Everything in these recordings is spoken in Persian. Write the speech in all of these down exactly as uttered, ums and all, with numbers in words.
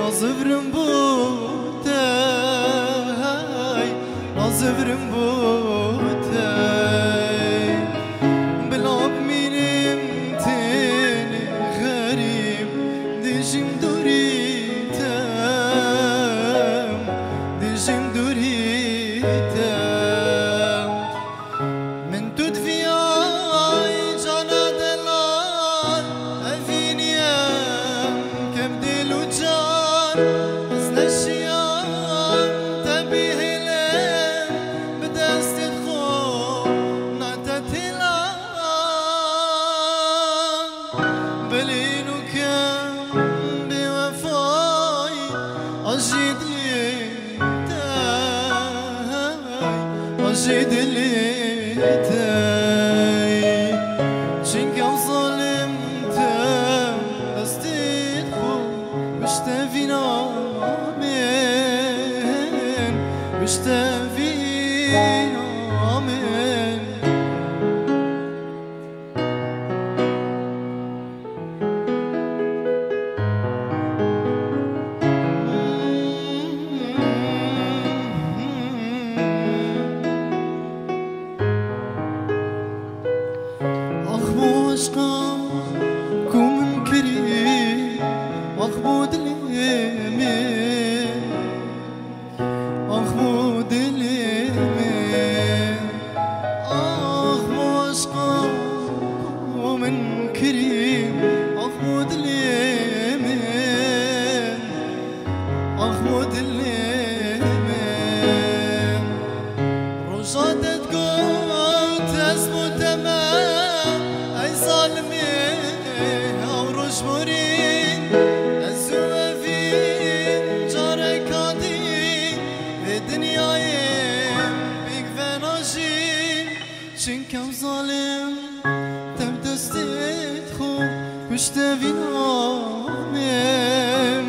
nazıvrım bu tay, nazıvrım bu tay. Bilab minim teni garip, dijim duritem, dijim duritem. من تدفي جانا دلال أفينيا كم دلو جان حزن الشيام تبيه لين بدست تخون نعتت هلال بلينو كم بوفاي أجيد لي تاي أجيد لي چنگ او ظالمتم دستت خود بشتوی نامن بشتوی نامن عشقم کومن کری آخ بود دلمه آخ بود دلمه آخ عشقم کومن کری آخ بود دلمه آخ بود دلمه روزاتت گفت اسمو تمام ظالمي او رجبورين الزوافين جارك عادي في دنيايم بيك فناجين شنك او ظالم تبدستيت خو وشتافي نامن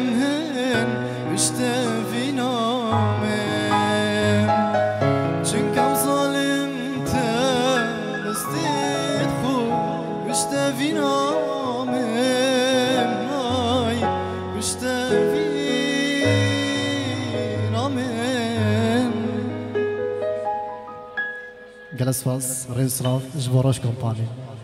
وشتافي نامن شنك او ظالم تبدستيت خو وشتافي نامن هاي وشتافي نامن جلس فاز رئيس راف جبراش كومباني